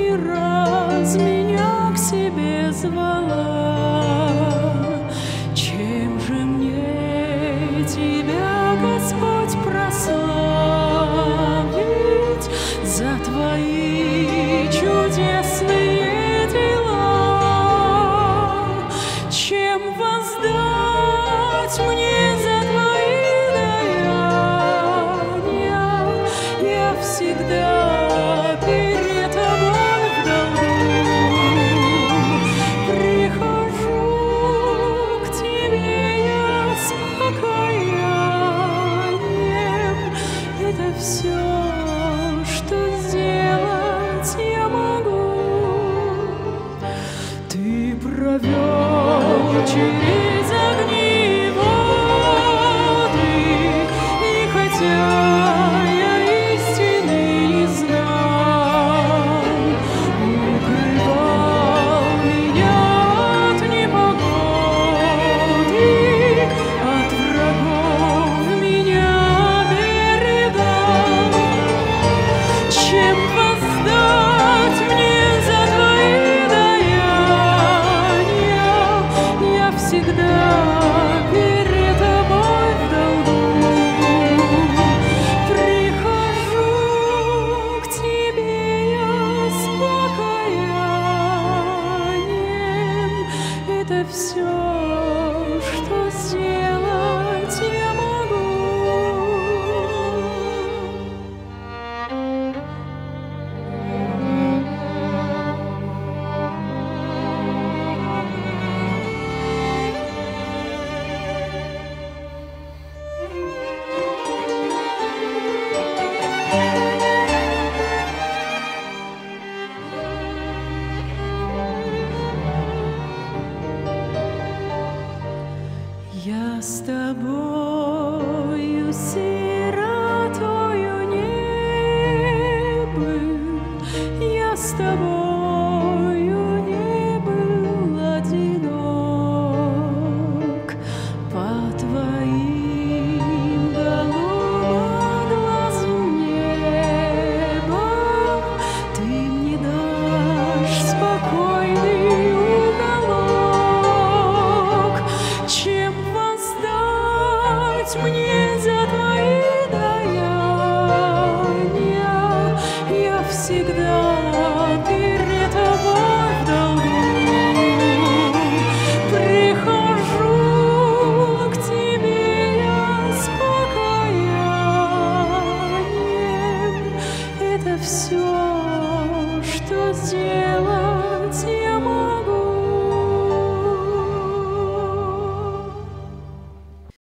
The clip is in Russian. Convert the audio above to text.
не раз меня к себе звала. Чем же мне тебя, Господь, прославить за Твои чудесные дела? Чем воздать мне за Твои даяния? Я всегда перед Тобой в долгу. Прихожу к Тебе я с покаянием. Это все, что сделать я могу. Ты провел через огни и воды, и хотя я истины не знал, укрывал меня от непогоды, от врагов меня берегал. Чем воздать мне за Твои даяния? Я всегда перед Тобой в долгу. Прихожу к Тебе я с покаянием. Это все, что сделать я могу. Я с Тобою сиротою не был, я с Тобою не был одинок. По Твоим голубоглазым небом Ты мне дашь спокойный уголок. Чем воздать мне за Твои даяния? Я всегда перед Тобой в долгу. Прихожу к Тебе я с покаянием. Это все, что сделать